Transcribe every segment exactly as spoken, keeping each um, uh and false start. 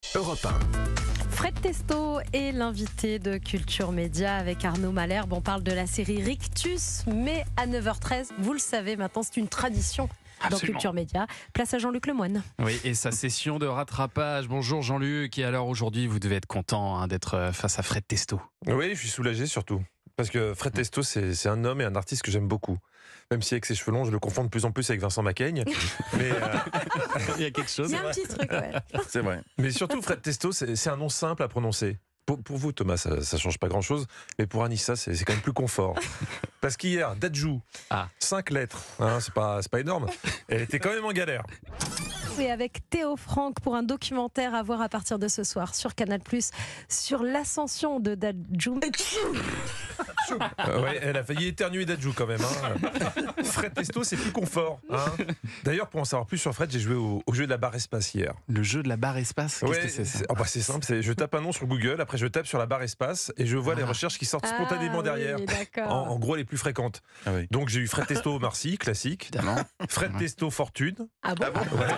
Europe un. Fred Testo est l'invité de Culture Média avec Arnaud Malherbe. On parle de la série Rictus, mais à neuf heures treize, vous le savez maintenant, c'est une tradition dans Absolument. Culture Média. Place à Jean-Luc Lemoyne. Oui, et sa session de rattrapage. Bonjour Jean-Luc, et alors aujourd'hui, vous devez être content hein, d'être face à Fred Testo. Oui, je suis soulagé surtout. Parce que Fred Testo, c'est, c'est un homme et un artiste que j'aime beaucoup. Même si avec ses cheveux longs, je le confonds de plus en plus avec Vincent Macaigne. mais, euh... Il y a quelque chose. Il y a un petit truc, ouais. C'est vrai. Mais surtout, Fred Testo, c'est, c'est un nom simple à prononcer. Pour, pour vous, Thomas, ça ne change pas grand-chose. Mais pour Anissa, c'est, c'est quand même plus confort. Parce qu'hier, Dadju, Ah. cinq lettres, hein, c'est pas, c'est pas énorme. Elle était quand même en galère. Et avec Théo Franck pour un documentaire à voir à partir de ce soir sur Canal plus, sur l'ascension de Dadju. Euh, ouais, elle a failli éternuer Dadju quand même. Hein. Fred Testo, c'est plus confort. Hein. D'ailleurs, pour en savoir plus sur Fred, j'ai joué au, au jeu de la barre espace hier. Le jeu de la barre espace, qu'est-ce Ouais, que c'est ça c'est, oh bah c'est simple, c'est, je tape un nom sur Google, après je tape sur la barre espace et je vois Ah. les recherches qui sortent spontanément Ah, derrière. oui, d'accord. En, en gros, les plus fréquentes. Ah oui. Donc j'ai eu Fred Testo Marcy, classique. Évidemment. Fred Testo Fortune. Ah bon,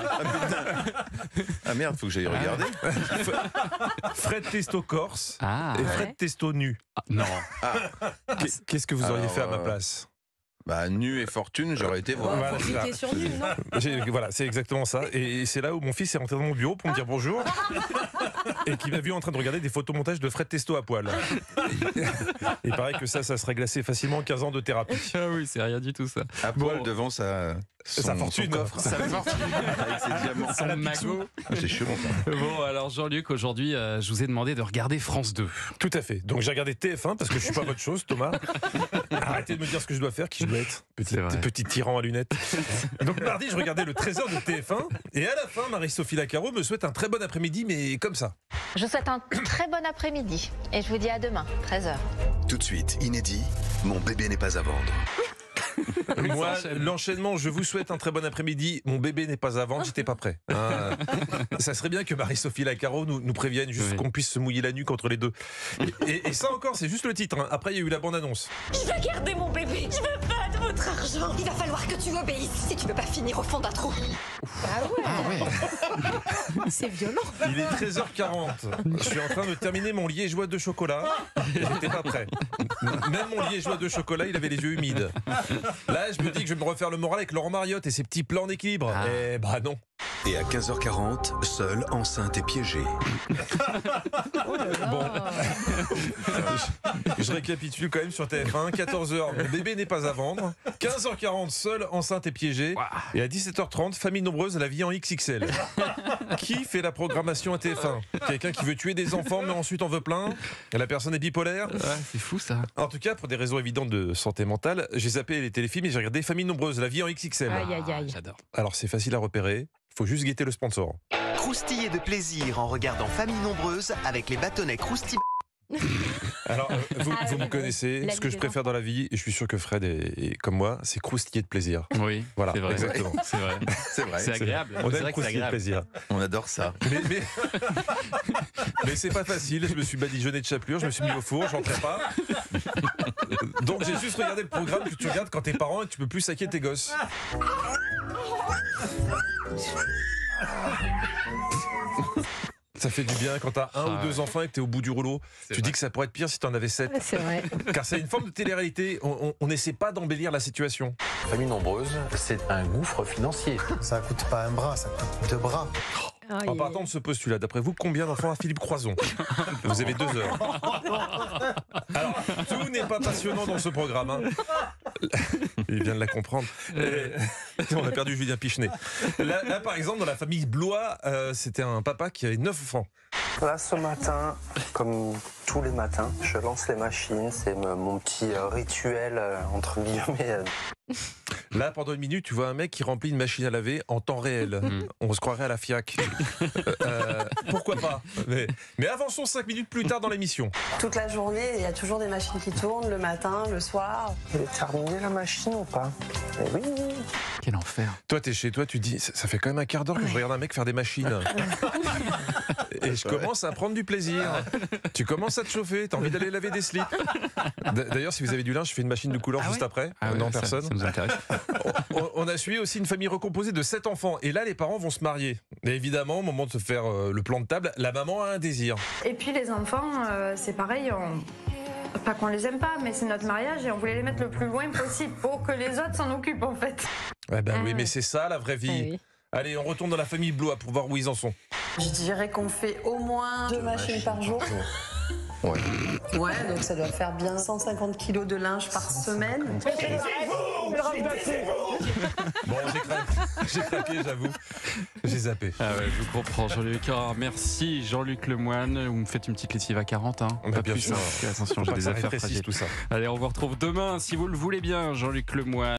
Ah merde, faut que j'aille regarder. Fred Testo Corse. Ah, Et ouais. Fred Testo Nu. Ah, non. Qu'est- Qu'est-ce que vous auriez Alors, fait à ma euh, place? Bah, nu et fortune, j'aurais été voir. Voilà, faut c'est ça. cliquer sur nul, non? J'ai- Voilà, c'est exactement ça. Et c'est là où mon fils est rentré dans mon bureau pour me dire bonjour et qui m'a vu en train de regarder des photomontages de Fred Testo à poil. Il paraît que ça, ça se règle assez facilement quinze ans de thérapie. Ah oui, c'est rien du tout ça. À Bon. poil devant sa, son, Sa fortune. son coffre. Ça porte Avec ses diamants. son magot. Ah, c'est chelou, ça. Bon, alors Jean-Luc, aujourd'hui, euh, je vous ai demandé de regarder France deux. Tout à fait. Donc j'ai regardé T F un parce que je suis pas votre chose, Thomas. Arrêtez de me dire ce que je dois faire, qui je dois être. Petit, C'est vrai. petit tyran à lunettes. Donc mardi, je regardais le trésor de T F un et à la fin, Marie-Sophie Lacaro me souhaite un très bon après-midi, mais comme ça. Je vous souhaite un très bon après-midi et je vous dis à demain, treize heures. Tout de suite, inédit, mon bébé n'est pas à vendre. Moi, ça enchaîne. l'enchaînement, je vous souhaite un très bon après-midi. Mon bébé n'est pas à vendre, j'étais pas prêt. Hein. Ça serait bien que Marie-Sophie Lacaro nous, nous prévienne, juste Oui. qu'on puisse se mouiller la nuque entre les deux. Et, et- et ça encore, c'est juste le titre. Hein. Après, il y a eu la bande-annonce. Je veux garder mon bébé. Je veux pas de votre argent. Il va falloir que tu obéisses si tu veux pas finir au fond d'un trou. Ah ouais. C'est violent. Il est treize heures quarante. Je suis en train de terminer mon liégeois de chocolat. J'étais pas prêt. Même mon liégeois de chocolat, il avait les yeux humides. Là, je me dis que je vais me refaire le moral avec Laurent Mariotte et ses petits plans d'équilibre. Ah. Eh bah non. Et à quinze heures quarante, seule, enceinte et piégée. Bon. Je, je récapitule quand même sur T F un. quatorze heures, mon bébé n'est pas à vendre. quinze heures quarante, seule, enceinte et piégée. Ouah. Et à dix-sept heures trente, famille nombreuse, la vie en X X L. Qui fait la programmation à T F un? Quelqu'un qui veut tuer des enfants mais ensuite en veut plein? La personne est bipolaire? Ouais, c'est fou ça. En tout cas, pour des raisons évidentes de santé mentale, j'ai zappé les téléfilms et j'ai regardé Famille nombreuse, la vie en X X L. Aïe, aïe, aïe. Ah, j'adore. Alors c'est facile à repérer, il faut juste guetter le sponsor. Croustillez de plaisir en regardant Famille Nombreuse avec les bâtonnets Crousti. Alors, euh, vous, Ah vous oui, me connaissez, la ce que vie je des préfère dans la vie, et je suis sûr que Fred est, est comme moi, c'est croustiller de plaisir. Oui, Voilà, c'est vrai. exactement. C'est vrai. C'est vrai. C'est agréable. On C'est aime vrai que c'est croustiller de agréable. plaisir. On adore ça. Mais, mais... mais c'est pas facile, je me suis badigeonné de chapelure, je me suis mis au four, j'entrais pas. Donc j'ai juste regardé le programme que tu regardes quand t'es parent et que tu peux plus saquer tes gosses. Ça fait du bien quand t'as un Ah ou deux ouais. enfants et que t'es au bout du rouleau. C'est Tu vrai. dis que ça pourrait être pire si t'en avais sept. C'est vrai. Car c'est une forme de télé-réalité. On on n'essaie pas d'embellir la situation. Famille nombreuse, c'est un gouffre financier. Ça coûte pas un bras, ça coûte deux bras. Aïe, En aïe, partant de ce postulat, d'après vous, combien d'enfants a Philippe Croison? Vous avez deux heures. Alors, tout n'est pas passionnant dans ce programme. Hein. Il vient de la comprendre. Et- On a perdu Julien Pichenet. Là, là, par exemple, dans la famille Blois, euh, c'était un papa qui avait neuf enfants. Là, ce matin, comme tous les matins, je lance les machines. C'est me- mon petit euh, rituel, euh, entre guillemets. euh. Là, pendant une minute, tu vois un mec qui remplit une machine à laver en temps réel. Mm. On se croirait à la FIAC. Euh, pourquoi pas, mais, mais avançons cinq minutes plus tard dans l'émission. Toute la journée, il y a toujours des machines qui tournent, le matin, le soir. Elle est terminée la machine ou pas? Eh oui. Quel enfer. Toi, t'es chez toi, tu dis, ça ça fait quand même un quart d'heure que je regarde un mec faire des machines. Et je commence à prendre du plaisir. Tu commences à te chauffer, t'as envie d'aller laver des slips. D- D'ailleurs, si vous avez du linge, je fais une machine de couleur Ah juste ouais après. Ah ouais, non, ça- personne. Ça nous intéresse. On, on a suivi aussi une famille recomposée de sept enfants. Et là, les parents vont se marier. Et évidemment, au moment de se faire euh, le plan de table, la maman a un désir. Et puis les enfants, euh, c'est pareil, on... pas qu'on les aime pas, mais c'est notre mariage et on voulait les mettre le plus loin possible pour que les autres s'en occupent en fait. Eh ben Ah oui, ouais. mais c'est ça la vraie vie. Ah oui. Allez, on retourne dans la famille Blois pour voir où ils en sont. Je dirais qu'on fait au moins deux machines par jour. Ouais. Ouais, donc ça doit faire bien cent cinquante kilos de linge par semaine. Bon, j'ai craqué, j'ai craqué, j'avoue. J'ai zappé. Ah ouais, je comprends, Jean-Luc. Alors, merci, Jean-Luc Lemoine. Vous me faites une petite lessive à quarante, hein. Bah, Pas bien plus, sûr. hein, parce que, attention, j'ai Faut pas des que ça affaires rétrécisse fragiles. tout ça. Allez, on vous retrouve demain, si vous le voulez bien, Jean-Luc Lemoine.